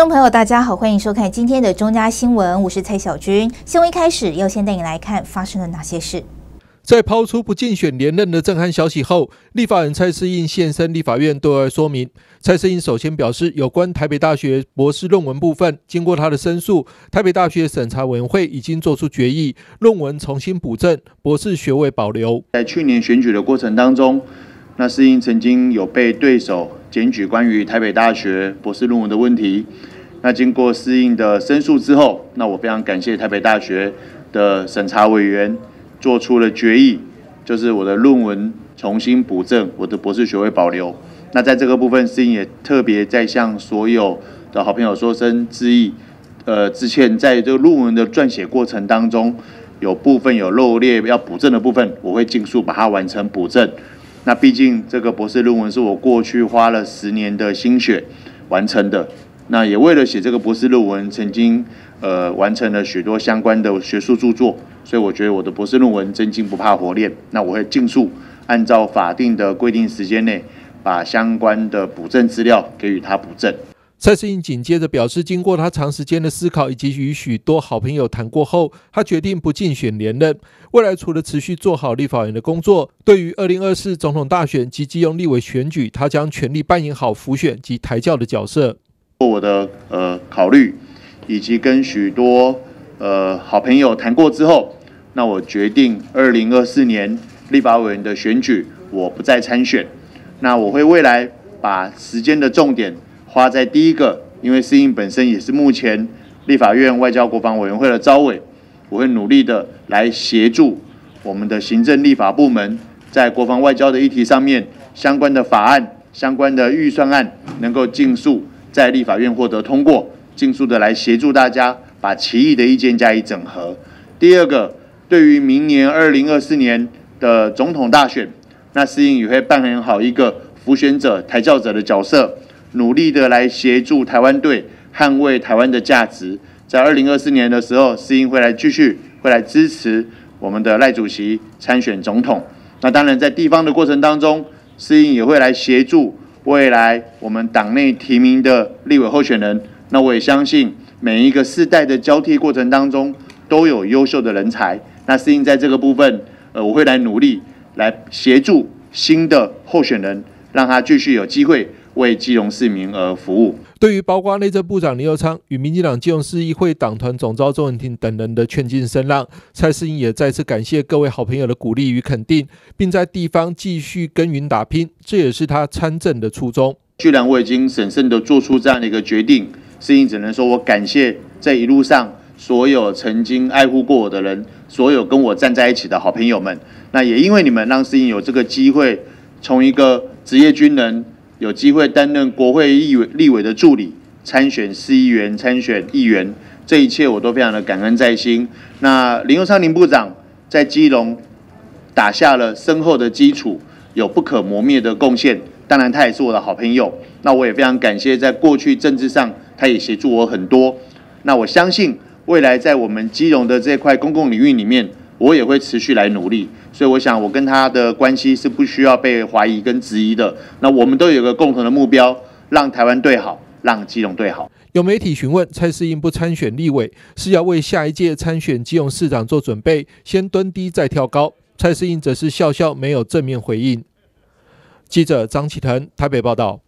众朋友，大家好，欢迎收看今天的中嘉新闻，我是蔡小军。新闻一开始要先带你来看发生了哪些事。 在抛出不竞选连任的震撼消息后，立法人蔡适应现身立法院对外说明。蔡适应首先表示，有关台北大学博士论文部分，经过他的申诉，台北大学审查委员会已经做出决议，论文重新补正，博士学位保留。 在去年选举的过程当中，那适应曾经有被对手检举关于台北大学博士论文的问题。那经过适应的申诉之后，那我非常感谢台北大学的审查委员做出了决议，就是我的论文重新补正，我的博士学位保留。那在这个部分，适应也特别在向所有的好朋友说声致意，之前在这个论文的撰写过程当中，有部分有漏列要补正的部分，我会尽速把它完成补正。那毕竟这个博士论文是我过去花了10年的心血完成的。那也为了写这个博士论文，曾经完成了许多相关的学术著作，所以我觉得我的博士论文真金不怕火炼。那我会尽速按照法定的规定时间内，把相关的补正资料给予他补正。 蔡适应紧接着表示，经过他长时间的思考以及与许多好朋友谈过后，他决定不竞选连任。未来除了持续做好立法院的工作，对于2024总统大选及基隆立委选举，他将全力扮演好辅选及抬轿的角色。 我的考虑，以及跟许多好朋友谈过之后，那我决定2024年立法委员的选举，我不再参选。那我会未来把时间的重点花在第一个，因为适应本身也是目前立法院外交国防委员会的召委，我会努力的来协助我们的行政立法部门在国防外交的议题上面相关的法案、相关的预算案能够尽速在立法院获得通过，尽速的来协助大家把其异的意见加以整合。第二个，对于明年2024年的总统大选，那适应也会扮演好一个辅选者、抬轿者的角色，努力的来协助台湾队捍卫台湾的价值。在2024年的时候，适应会来继续会来支持我们的赖主席参选总统。那当然，在地方的过程当中，适应也会来协助未来我们党内提名的立委候选人。那我也相信每一个世代的交替过程当中都有优秀的人才。那适应在这个部分，我会来努力来协助新的候选人，让他继续有机会为基隆市民而服务。 对于包括内政部长林右昌与民进党基隆市议会党团总召周文婷等人的劝进声浪，蔡适应也再次感谢各位好朋友的鼓励与肯定，并在地方继续耕耘打拼，这也是他参政的初衷。 既然我已经审慎的做出这样的一个决定，适应只能说我感谢这一路上所有曾经爱护过我的人，所有跟我站在一起的好朋友们。那也因为你们，让适应有这个机会，从一个职业军人有机会担任国会立委的助理，参选市议员、参选议员，这一切我都非常的感恩在心。那林右昌林部长在基隆打下了深厚的基础，有不可磨灭的贡献。当然，他也是我的好朋友。那我也非常感谢，在过去政治上，他也协助我很多。那我相信，未来在我们基隆的这块公共领域里面，我也会持续来努力。所以我想，我跟他的关系是不需要被怀疑跟质疑的。那我们都有一个共同的目标，让台湾队好，让基隆队好。 有媒体询问蔡适应不参选立委，是要为下一届参选基隆市长做准备，先蹲低再跳高。蔡适应则是笑笑，没有正面回应。记者张启腾台北报道。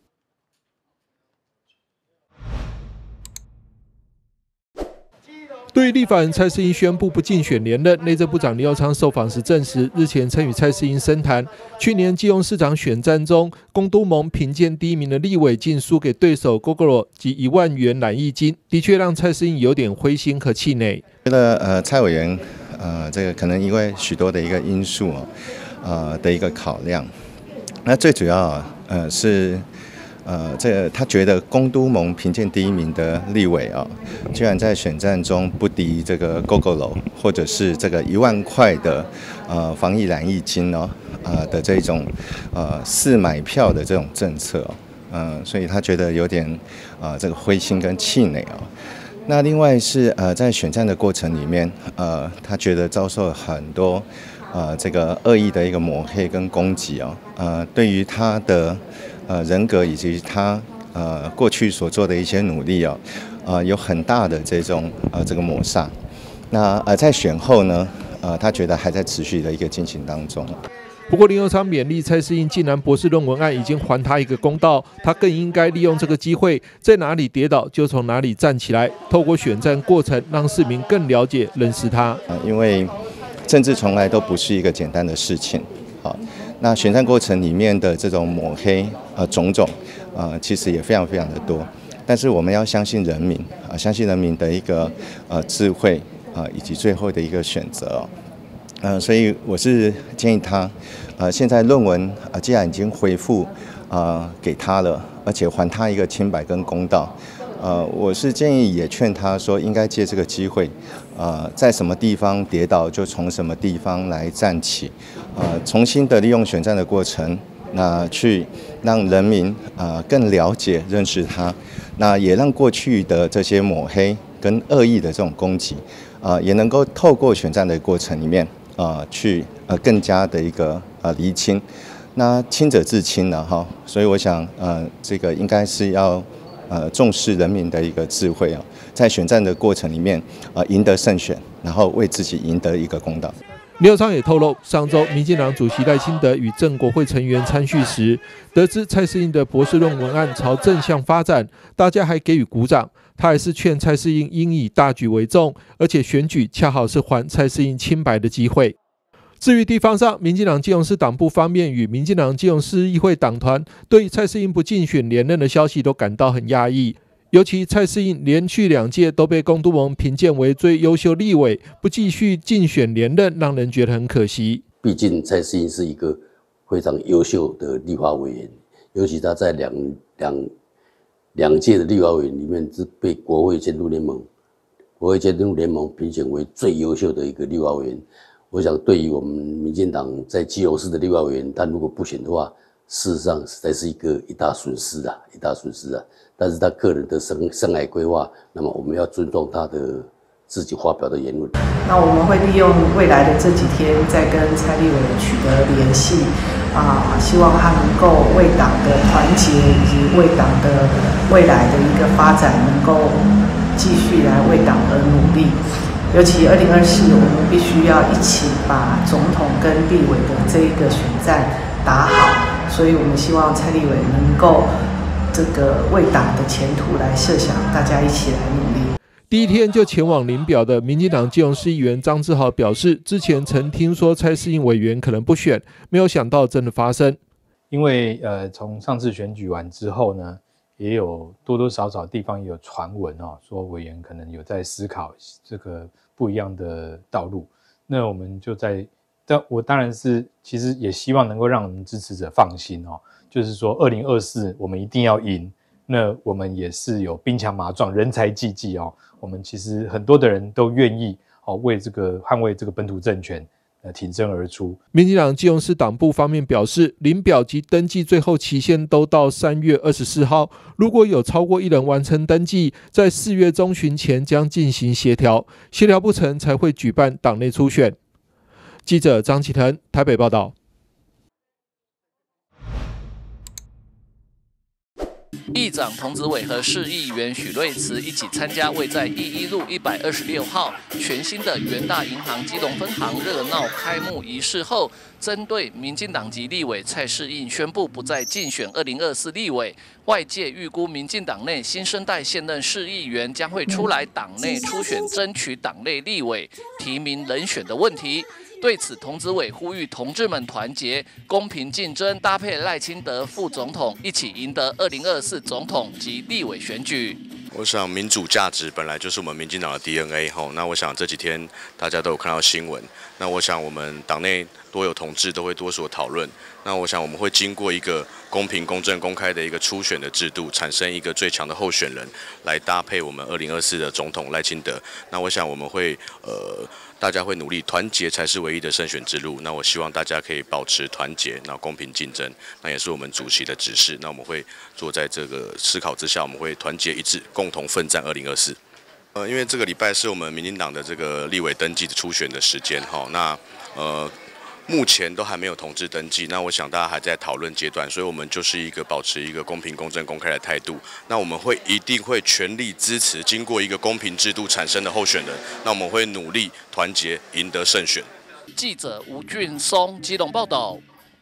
对于立法人蔡适应宣布不竞选连任，内政部长林右昌受访时证实，日前曾与蔡适应深谈，去年基隆市长选战中，公都盟评鉴第1名的立委竟输给对手 Gogoro 及1万元染疫金，的确让蔡适应有点灰心和气馁。 觉得蔡委员这个可能因为许多的一个因素的一个考量，那最主要是。这个他觉得公都盟评鉴第1名的立委居然在选战中不敌这个 Gogoro 或者是这个1万块的防疫染疫金的这种4买票的这种政策所以他觉得有点这个灰心跟气馁那另外是在选战的过程里面他觉得遭受很多这个恶意的一个抹黑跟攻击对于他的人格以及他过去所做的一些努力有很大的这个抹煞。那在选后呢，他觉得还在持续的一个进行当中。 不过林右昌勉励蔡适应，既然博士论文案已经还他一个公道，他更应该利用这个机会，在哪里跌倒就从哪里站起来，透过选战过程让市民更了解认识他。 因为政治从来都不是一个简单的事情，那选战过程里面的这种抹黑种种其实也非常非常的多，但是我们要相信人民相信人民的一个智慧以及最后的一个选择所以我是建议他现在论文既然已经回复给他了，而且还他一个清白跟公道，我是建议也劝他说，应该借这个机会，在什么地方跌倒就从什么地方来站起，重新的利用选战的过程，那去让人民更了解认识他，那也让过去的这些抹黑跟恶意的这种攻击，也能够透过选战的过程里面去更加的一个厘清，那清者自清了哈，所以我想这个应该是要重视人民的一个智慧在选战的过程里面赢得胜选，然后为自己赢得一个公道。 林右昌也透露，上周民进党主席赖清德与正国会成员参叙时，得知蔡适应的博士论文案朝正向发展，大家还给予鼓掌。他还是劝蔡适应应以大局为重，而且选举恰好是还蔡适应清白的机会。至于地方上，民进党基隆市党部方面与民进党基隆市议会党团对蔡适应不竞选连任的消息都感到很压抑。尤其蔡适应连续2届都被公督盟评鉴为最优秀立委，不继续竞选连任，让人觉得很可惜。 毕竟蔡适应是一个非常优秀的立法委员，尤其他在两届的立法委员里面是被国会监督联盟评选为最优秀的一个立法委员。我想对于我们民进党在基隆市的立法委员，他如果不选的话，事实上实在是一大损失啊。但是他个人的生涯规划，那么我们要尊重他的自己发表的言论。 那我们会利用未来的这几天，再跟蔡立委取得联系希望他能够为党的团结以及为党的未来的一个发展，能够继续来为党而努力。尤其2024，我们必须要一起把总统跟立委的这一个选战打好，所以我们希望蔡立委能够这个为党的前途来设想，大家一起来努力。 第一天就前往领表的民进党基隆市议员张志豪表示，之前曾听说蔡适应委员可能不选，没有想到真的发生。 因为从上次选举完之后呢，也有多多少少地方也有传闻说委员可能有在思考这个不一样的道路。那我们就但我当然是其实也希望能够让我们支持者放心就是说2024我们一定要赢。那我们也是有兵强马壮、人才济济我们其实很多的人都愿意为这个捍卫这个本土政权挺身而出。 民进党基隆市党部方面表示，领表及登记最后期限都到3月24号，如果有超过1人完成登记，在4月中旬前将进行协调，协调不成才会举办党内初选。记者张启腾台北报道。 议长童子伟和市议员许瑞慈一起参加位在11路126号全新的元大银行基隆分行热闹开幕仪式后，针对民进党籍立委蔡适应宣布不再竞选2024立委，外界预估民进党内新生代现任市议员将会出来党内初选，争取党内立委提名人选的问题。对此，童子伟呼吁同志们团结、公平竞争，搭配赖清德副总统，一起赢得2024总统及立委选举。 我想民主价值本来就是我们民进党的 DNA 那我想这几天大家都有看到新闻，那我想我们党内多有同志都会多所讨论。那我想我们会经过一个公平、公正、公开的一个初选的制度，产生一个最强的候选人，来搭配我们2024的总统赖清德。那我想我们会大家会努力，团结才是唯一的胜选之路。那我希望大家可以保持团结，然后公平竞争，那也是我们主席的指示。那我们会坐在这个思考之下，我们会团结一致，共同奋战2024。因为这个礼拜是我们民进党的这个立委登记的初选的时间那目前都还没有同志登记，那我想大家还在讨论阶段，所以我们就是一个保持一个公平、公正、公开的态度。那我们一定会全力支持经过一个公平制度产生的候选人，那我们会努力团结，赢得胜选。 记者吴俊松基隆报道。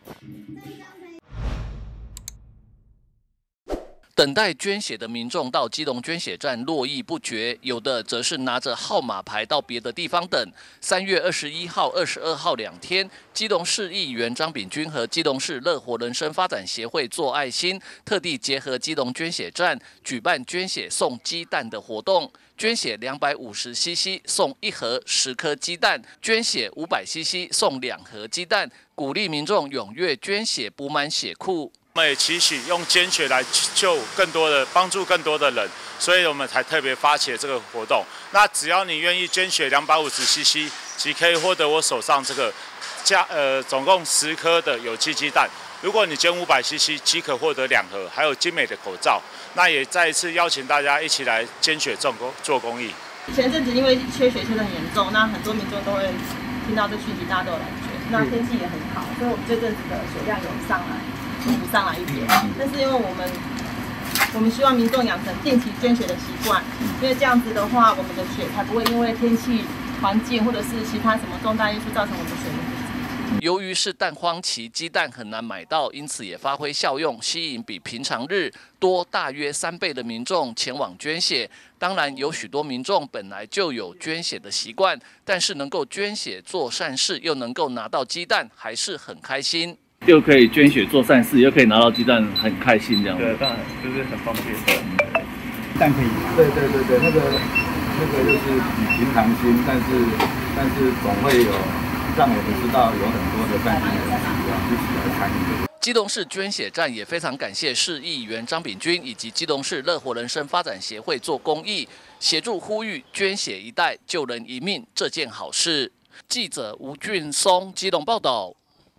等待捐血的民众到基隆捐血站络绎不绝，有的则是拿着号码牌到别的地方等。3月21号、22号2天，基隆市议员张炳君和基隆市乐活人生发展协会做爱心，特地结合基隆捐血站举办捐血送鸡蛋的活动。捐血250cc 送1盒10颗鸡蛋，捐血500cc 送2盒鸡蛋，鼓励民众踊跃捐血，补满血库。 我们也期许用捐血来帮助更多的人，所以我们才特别发起了这个活动。那只要你愿意捐血250cc， 即可以获得我手上这个总共10颗的有机鸡蛋。如果你捐500cc， 即可获得2盒，还有精美的口罩。那也再一次邀请大家一起来捐血做公益。 前阵子因为缺血缺得很严重，那很多民众都会听到这讯息，大家都有来捐。那天气也很好，所以我们这阵子的血量有补上来一点。但是因为我们希望民众养成定期捐血的习惯，因为这样子的话，我们的血才不会因为天气环境或者是其他什么重大因素造成我们的血量。 由于是蛋荒期，鸡蛋很难买到，因此也发挥效用，吸引比平常日多大约3倍的民众前往捐血。当然，有许多民众本来就有捐血的习惯，但是能够捐血做善事，又能够拿到鸡蛋，还是很开心。 又可以捐血做善事，又可以拿到鸡蛋，很开心这样。 对，当然就是很方便。 蛋可以拿。对，那个就是以平常心，但是总会有让我们知道有很多的善心人士一起来参与。 基隆市捐血站也非常感谢市议员张炳君以及基隆市乐活人生发展协会做公益，协助呼吁捐血一袋救人一命这件好事。记者吴俊松基隆报道。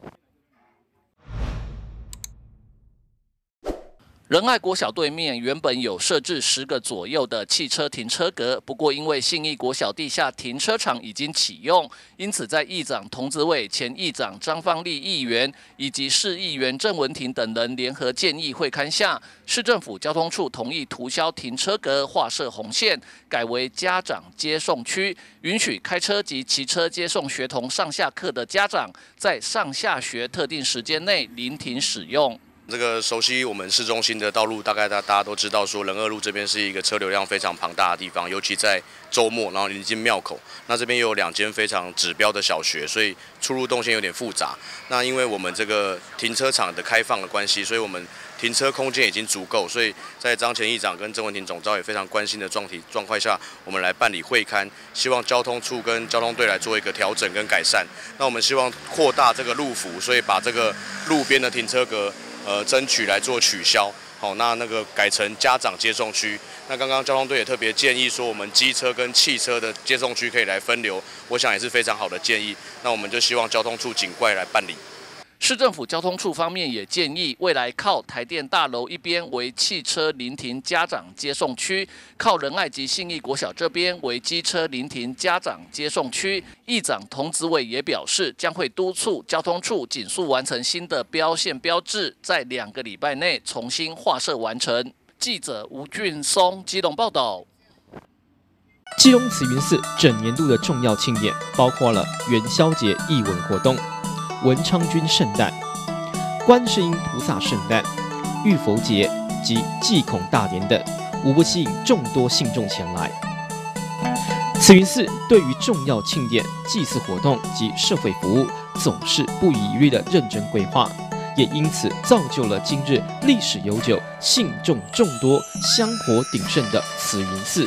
仁爱国小对面原本有设置10个左右的汽车停车格，不过因为信义国小地下停车场已经启用，因此在议长童子伟、前议长张芳丽议员以及市议员郑文婷等人联合建议会勘下，市政府交通处同意涂销停车格，划设红线，改为家长接送区，允许开车及骑车接送学童上下课的家长，在上下学特定时间内临停使用。 这个熟悉我们市中心的道路，大概大家都知道，说仁二路这边是一个车流量非常庞大的地方，尤其在周末，然后临近庙口，那这边又有2间非常指标的小学，所以出入动线有点复杂。那因为我们这个停车场的开放的关系，所以我们停车空间已经足够，所以在张前议长跟郑文婷总召也非常关心的状况下，我们来办理会勘，希望交通处跟交通队来做一个调整跟改善。那我们希望扩大这个路幅，所以把这个路边的停车格争取来做取消，好，那个改成家长接送区。那刚刚交通队也特别建议说，我们机车跟汽车的接送区可以来分流，我想也是非常好的建议。那我们就希望交通处尽快来办理。 市政府交通处方面也建议，未来靠台电大楼一边为汽车临停家长接送区，靠仁爱及信义国小这边为机车临停家长接送区。议长童子伟也表示，将会督促交通处紧速完成新的标线标志，在2个礼拜内重新划设完成。记者吴俊松基隆报道。 基隆慈云寺整年度的重要庆典包括了元宵节艺文活动、文昌君圣诞、观世音菩萨圣诞、浴佛节及祭孔大典等，无不吸引众多信众前来。慈云寺对于重要庆典、祭祀活动及社会服务，总是不遗余力的认真规划，也因此造就了今日历史悠久、信众众多、香火鼎盛的慈云寺。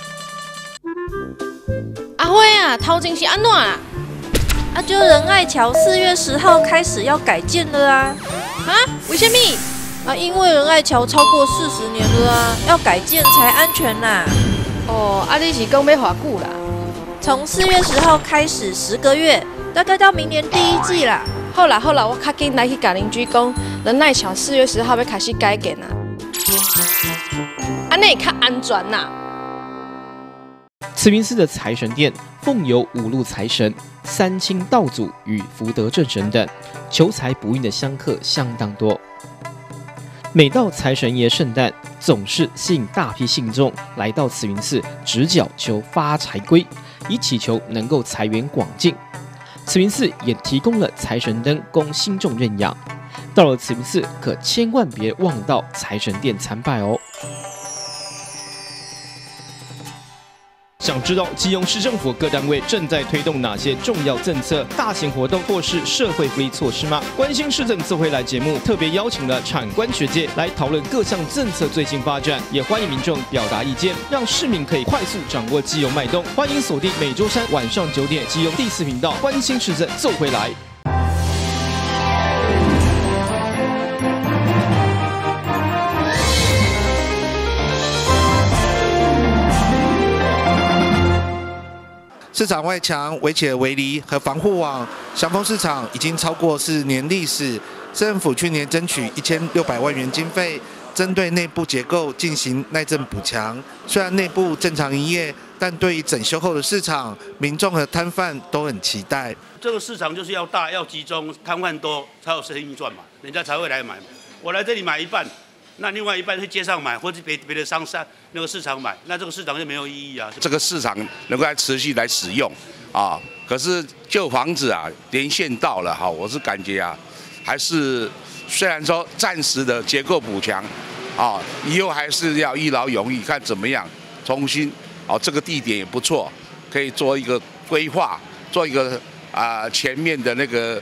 阿辉啊，头前是安怎啊？就仁爱桥4月10号开始要改建了啊！啊？为什么？因为仁爱桥超过40年了啊，要改建才安全啦。 哦，你是讲要偌久啦？ 从4月10号开始10个月，大概到明年第1季啦。 好啦，我较紧来去甲邻居讲，仁爱桥4月10号要开始改建啊，安尼会较安全啦。 慈慈云寺的财神殿奉有五路财神、三清道祖与福德正神等，求财不孕的香客相当多。每到财神爷圣诞，总是吸引大批信众来到慈云寺直角求发财龟，以祈求能够财源广进。慈云寺也提供了财神灯供信众认养。到了慈云寺，可千万别忘到财神殿参拜哦。想知道基隆市政府各单位正在推动哪些重要政策、大型活动或是社会福利措施吗？关心市政自会来节目特别邀请了产官学界来讨论各项政策最新发展，也欢迎民众表达意见，让市民可以快速掌握基隆脉动。欢迎锁定每周三晚上9点基隆第4频道，关心市政自会来。 市场外墙围起了围篱和防护网，祥丰市场已经超过40年历史。政府去年争取1600万元经费，针对内部结构进行耐震补强。虽然内部正常营业，但对于整修后的市场，民众和摊贩都很期待。 这个市场就是要大、要集中，摊贩多才有生意赚嘛，人家才会来买。我来这里买一半。那另外一半去街上买，或者别的商那个市场买，那这个市场就没有意义啊。 这个市场能够持续来使用啊，可是旧房子啊，年限到了哈，我是感觉啊，还是虽然说暂时的结构补强啊，以后还是要一劳永逸，看怎么样重新哦，这个地点也不错，可以做一个规划，做一个前面的那个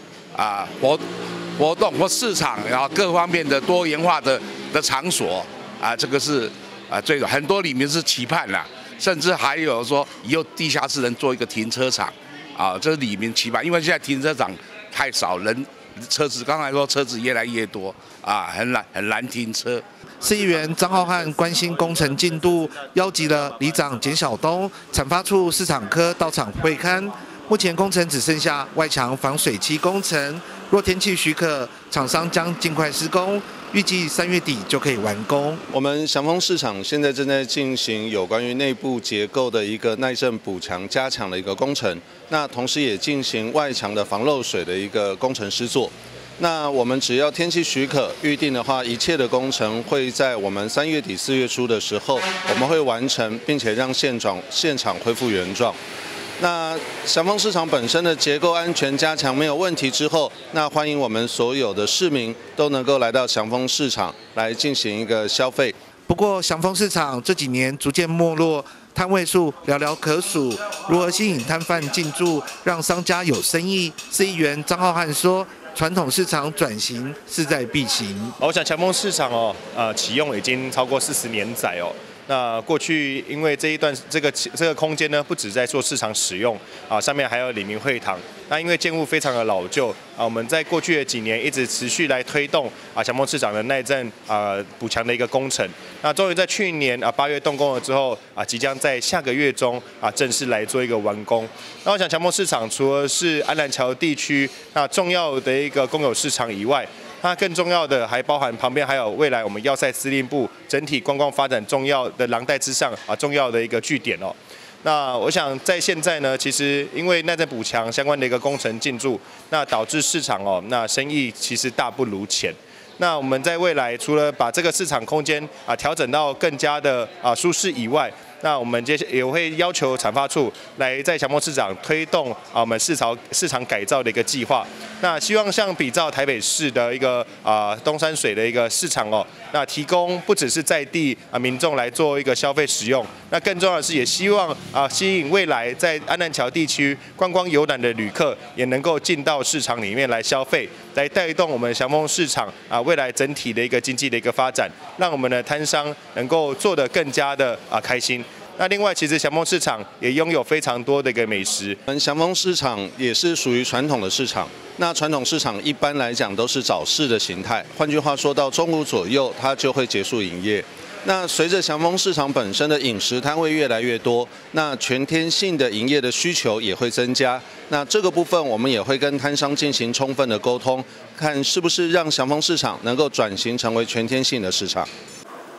活动或市场，然后各方面的多元化的场所啊，这个是最很多里面是期盼啦，甚至还有说以后地下室能做一个停车场啊，这里面期盼，因为现在停车场太少，车子刚才说车子越来越多啊，很难停车。 市议员张浩瀚关心工程进度，邀集了里长简晓东、产发处市场科到场会勘。目前工程只剩下外墙防水漆工程，若天气许可，厂商将尽快施工，预计3月底就可以完工。 我们祥丰市场现在正在进行有关于内部结构的一个耐震补强加强的一个工程，那同时也进行外墙的防漏水的一个工程施作。那我们只要天气许可，预定的话，一切的工程会在我们3月底4月初的时候，我们会完成，并且让现场恢复原状。那祥丰市场本身的结构安全加强没有问题之后，那欢迎我们所有的市民都能够来到祥丰市场来进行一个消费。 不过祥丰市场这几年逐渐没落，摊位数寥寥可数，如何吸引摊贩进驻，让商家有生意？市议员张浩瀚说，传统市场转型势在必行。 我想祥丰市场启用已经超过40年载哦。那过去因为这个空间呢，不止在做市场使用啊，上面还有李明会堂。那因为建物非常的老旧啊，我们在过去的几年一直持续来推动祥丰市场的耐震补强的一个工程。那终于在去年8月动工了之后即将在下个月中正式来做一个完工。那我想祥丰市场除了是安南桥地区重要的一个公有市场以外，它更重要的还包含旁边还有未来我们要塞司令部整体观光发展重要的廊带之上重要的一个据点哦。那我想在现在呢，其实因为耐震补强相关的一个工程进驻，那导致市场那生意其实大不如前。那我们在未来除了把这个市场空间调整到更加的舒适以外，那我们也会要求产发处来在祥丰市场推动我们市场改造的一个计划。那希望像比照台北市的一个东山水的一个市场那提供不只是在地民众来做一个消费使用，那更重要的是也希望吸引未来在安南桥地区观光游览的旅客也能够进到市场里面来消费，来带动我们祥丰市场未来整体的一个经济的一个发展，让我们的摊商能够做得更加的开心。那另外，其实祥丰市场也拥有非常多的一个美食。 祥丰市场也是属于传统的市场。那传统市场一般来讲都是早市的形态，换句话说，到中午左右它就会结束营业。那随着祥丰市场本身的饮食摊位越来越多，那全天性的营业的需求也会增加。那这个部分我们也会跟摊商进行充分的沟通，看是不是让祥丰市场能够转型成为全天性的市场。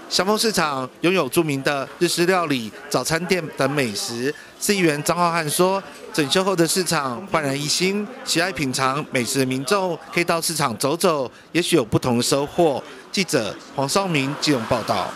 祥丰市场拥有著名的日式料理、早餐店等美食。市议员张浩瀚说，整修后的市场焕然一新，喜爱品尝美食的民众可以到市场走走，也许有不同的收获。记者黄绍明基隆报道。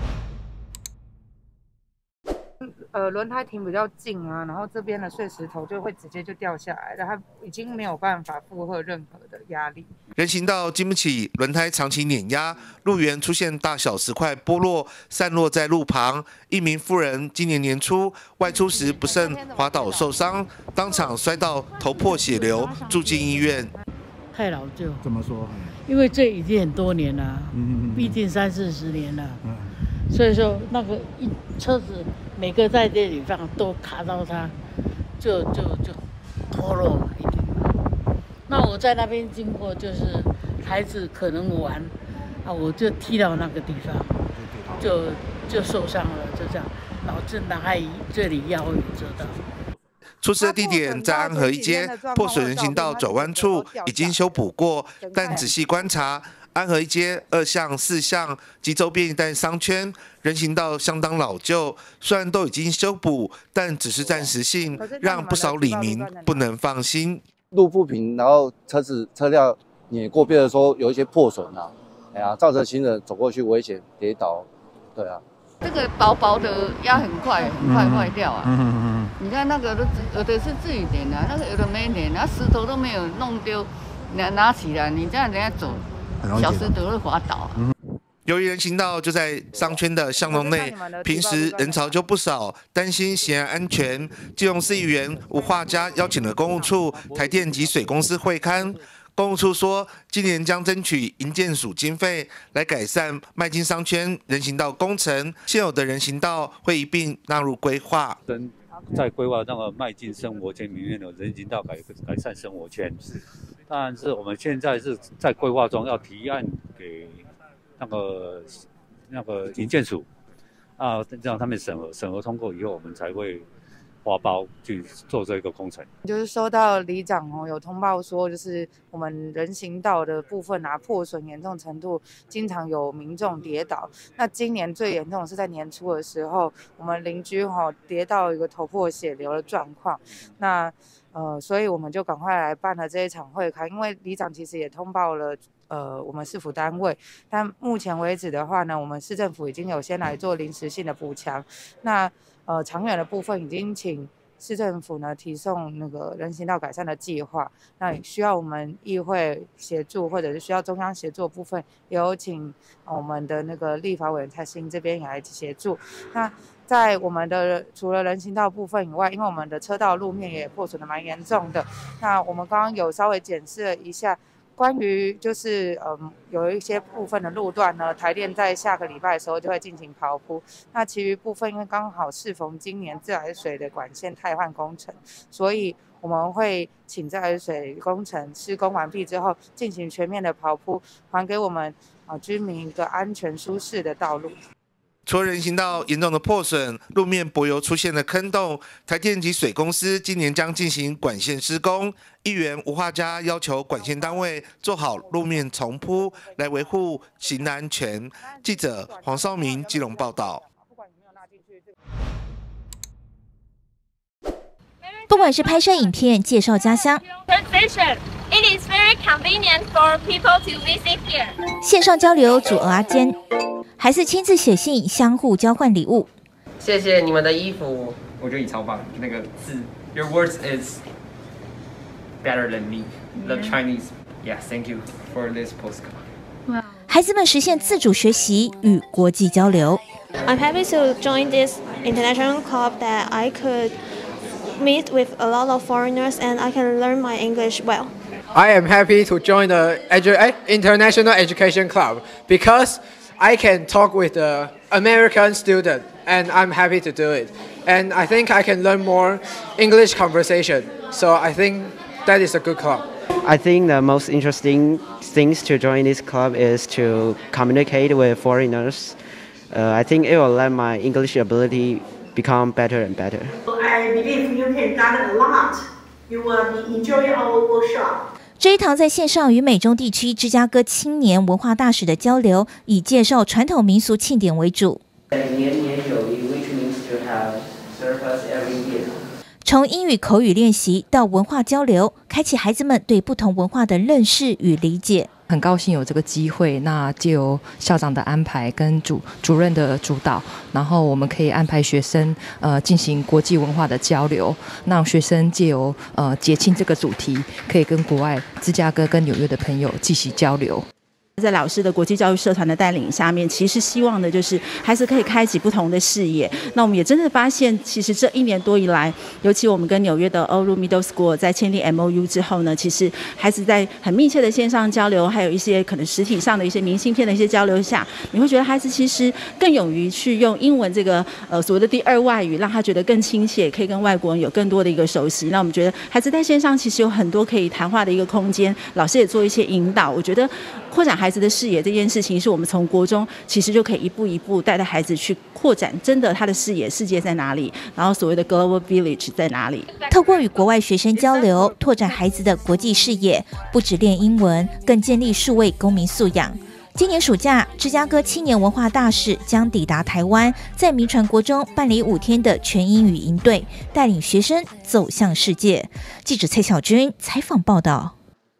轮胎停比较近啊，然后这边的碎石头就会直接就掉下来了，它已经没有办法负荷任何的压力。 人行道经不起轮胎长期碾压，路缘出现大小石块剥落，散落在路旁。一名妇人今年年初外出时不慎滑倒受伤，当场摔到头破血流，住进医院。 太老旧。 怎么说？ 因为这已经很多年了，毕竟30-40年了。所以说那个车子每个在这里放都卡到它，就脱落了一定。那我在那边经过，就是孩子可能玩啊，我就踢到那个地方，就受伤了，就这样，导致脑海这里腰有折到。 出事的地点在安和一街破损人行道转弯处，已经修补过，但仔细观察，安和一街2巷、4巷及周边一带商圈人行道相当老旧，虽然都已经修补，但只是暂时性，让不少里民不能放心。 路不平，然后车辆碾过边的时候有一些破损啊，哎呀，造成行人走过去危险跌倒，对啊。 这个薄薄的压很快坏掉啊！你看那个有的是自己粘的，那个有的没粘，那石头都没有弄丢，拿起来，你这样人家走，小石头会滑倒啊。 由于人行道就在商圈的巷弄内，平时人潮就不少，担心行人安全，基隆市议员吴画家邀请了公务处、台电及水公司会勘。公务处说，今年将争取营建署经费来改善迈进商圈人行道工程，现有的人行道会一并纳入规划。 在规划那个迈进生活圈里面的人行道改善生活圈，当然是我们现在是在规划中，要提案给那个营建署啊，让他们审核通过以后，我们才会花包去做这个工程。 就是收到里长有通报说，就是我们人行道的部分破损严重程度，经常有民众跌倒。那今年最严重的是在年初的时候，我们邻居跌到一个头破血流的状况。那所以我们就赶快来办了这一场会勘，因为里长其实也通报了。我们市府单位，但目前为止的话呢，我们市政府已经有先来做临时性的补强。那长远的部分已经请市政府呢提送那个人行道改善的计划。那需要我们议会协助，或者是需要中央协助的部分，也有请我们的那个立法委员蔡适应这边也来协助。那在我们的除了人行道部分以外，因为我们的车道路面也破损的蛮严重的，那我们刚刚有稍微检视了一下。关于就是有一些部分的路段呢，台电在下个礼拜的时候就会进行刨铺。那其余部分因为刚好适逢今年自来水的管线汰换工程，所以我们会请自来水工程施工完毕之后，进行全面的刨铺，还给我们居民一个安全舒适的道路。 除了人行道严重的破损，路面柏油出现了坑洞，台电及水公司今年将进行管线施工。议员吴画家要求管线单位做好路面重铺，来维护行人安全。记者黄绍明基隆报道。 不管是拍摄影片、介绍家乡， It is very convenient for people to visit here. 线上交流组蚵仔煎，还是亲自写信相互交换礼物。 谢谢你们的衣服，我觉得你超棒。那个字 ，Your words is better than me. The Chinese. Yeah, thank you for this postcard. 孩子们实现自主学习与国际交流。 I'm happy to join this international club that I could meet with a lot of foreigners and I can learn my English well. I am happy to join the International Education Club because I can talk with the American student and I'm happy to do it. And I think I can learn more English conversation. So I think that is a good club. I think the most interesting things to join this club is to communicate with foreigners. I think it will let my English ability become better and better. I believe you can learn a lot. You will enjoy our workshop. 这一堂在线上与美中地区芝加哥青年文化大使的交流，以介绍传统民俗庆典为主。 年年有余 ，which means to have surplus every year。 从英语口语练习到文化交流，开启孩子们对不同文化的认识与理解。 很高兴有这个机会，那藉由校长的安排跟主任的主导，然后我们可以安排学生进行国际文化的交流，让学生借由节庆这个主题，可以跟国外芝加哥跟纽约的朋友继续交流。 在老师的国际教育社团的带领下面，其实希望的就是孩子可以开启不同的视野。那我们也真的发现，其实这1年多以来，尤其我们跟纽约的 Old Middle School 在签订 MOU 之后呢，其实孩子在很密切的线上交流，还有一些可能实体上的一些明信片的一些交流下，你会觉得孩子其实更勇于去用英文这个所谓的第2外语，让他觉得更亲切，可以跟外国人有更多的一个熟悉。那我们觉得孩子在线上其实有很多可以谈话的一个空间，老师也做一些引导。我觉得扩展孩子的视野这件事情，是我们从国中其实就可以一步一步带着孩子去扩展，真的他的视野，世界在哪里，然后所谓的 global village 在哪里。 透过与国外学生交流，拓展孩子的国际视野，不只练英文，更建立数位公民素养。今年暑假，芝加哥青年文化大使将抵达台湾，在民传国中办理5天的全英语营队，带领学生走向世界。记者蔡小军采访报道。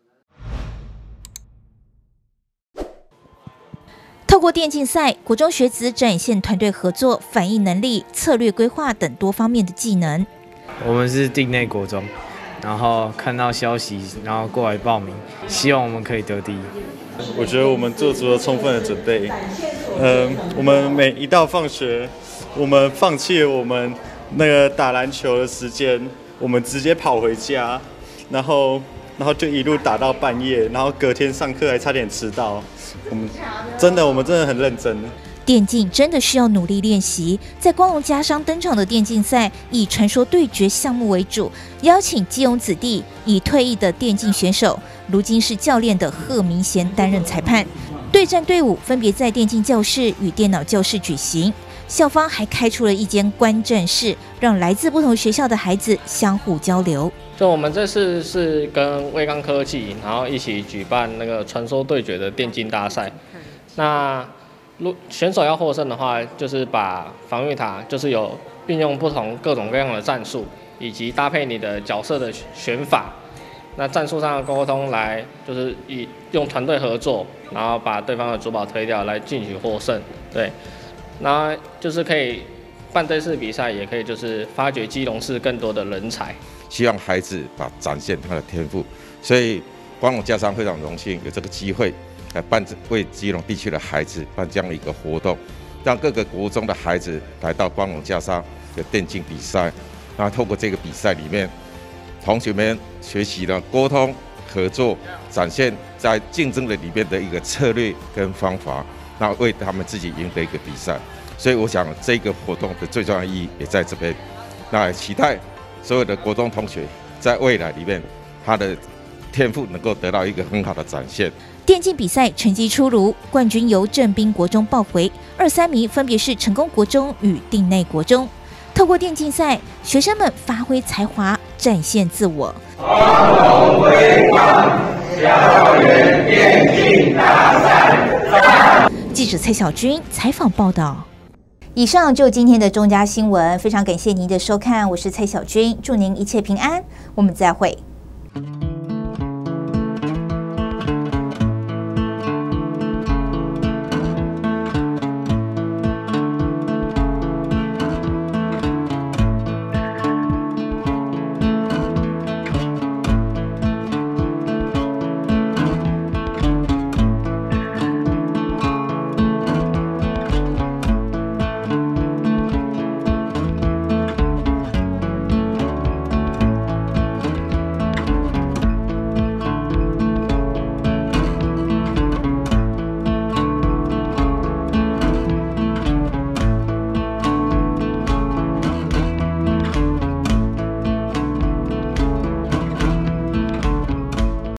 透过电竞赛，国中学子展现团队合作、反应能力、策略规划等多方面的技能。 我们是境内国中，然后看到消息，然后过来报名，希望我们可以得第一。 我觉得我们做足了充分的准备。我们每一到放学，我们放弃了我们那个打篮球的时间，我们直接跑回家，然后就一路打到半夜，然后隔天上课还差点迟到。我们真的很认真。 电竞真的需要努力练习。在光荣家商登场的电竞赛，以传说对决项目为主，邀请基隆子弟以退役的电竞选手，如今是教练的贺明贤担任裁判。对战队伍分别在电竞教室与电脑教室举行。校方还开出了一间观战室，让来自不同学校的孩子相互交流。 就我们这次是跟威刚科技，然后一起举办那个传说对决的电竞大赛。那选手要获胜的话，就是把防御塔，就是有运用各种各样的战术，以及搭配你的角色的选法。那战术上的沟通来，就是用团队合作，然后把对方的主堡推掉，来进取获胜。对，那就是可以办这次比赛，也可以就是发掘基隆市更多的人才。 希望孩子展现他的天赋，所以光荣家商非常荣幸有这个机会来为基隆地区的孩子办这样的一个活动，让各个国中的孩子来到光荣家商的电竞比赛，然后透过这个比赛里面，同学们学习了沟通、合作，展现在竞争的里面的一个策略跟方法，那为他们自己赢得一个比赛。所以我想这个活动的最重要的意义也在这边，那也期待所有的国中同学在未来里面，他的天赋能够得到一个很好的展现。 电竞比赛成绩出炉，冠军由正滨国中抱回，2、3名分别是成功国中与定内国中。透过电竞赛，学生们发挥才华，展现自我。光荣威刚校园电竞大赛。记者蔡小军采访报道。以上就今天的中嘉新闻，非常感谢您的收看，我是蔡小军，祝您一切平安，我们再会。